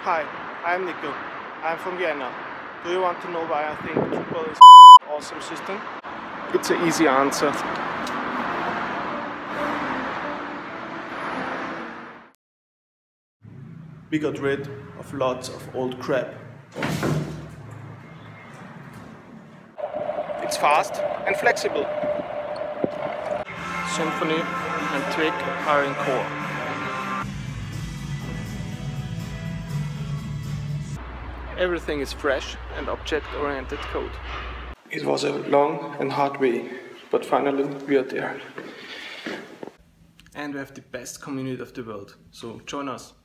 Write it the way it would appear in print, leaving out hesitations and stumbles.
Hi, I'm Nico. I'm from Vienna. Do you want to know why I think Drupal is an awesome system? It's an easy answer. We got rid of lots of old crap. It's fast and flexible. Symfony and Twig are in core. Everything is fresh and object-oriented code. It was a long and hard way, but finally we are there. And we have the best community of the world, so join us.